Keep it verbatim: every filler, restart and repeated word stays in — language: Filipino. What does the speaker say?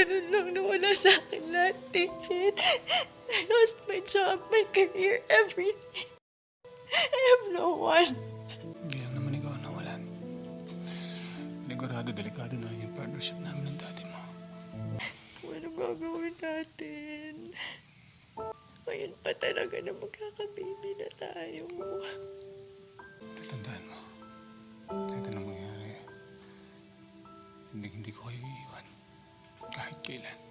ganun lang nawala sa akin lahat, David. I lost my job, my career, everything. I have no one. Hindi lang naman ikaw nawalan. Sigurado, delikado na rin yung partnership namin ng dati mo. Ano gagawin natin? Ngayon pa talaga na magkakababy na tayo. Tatandaan mo, kahit anong mangyari, hindi, hindi ko kayo iiwan. Kahit kailan.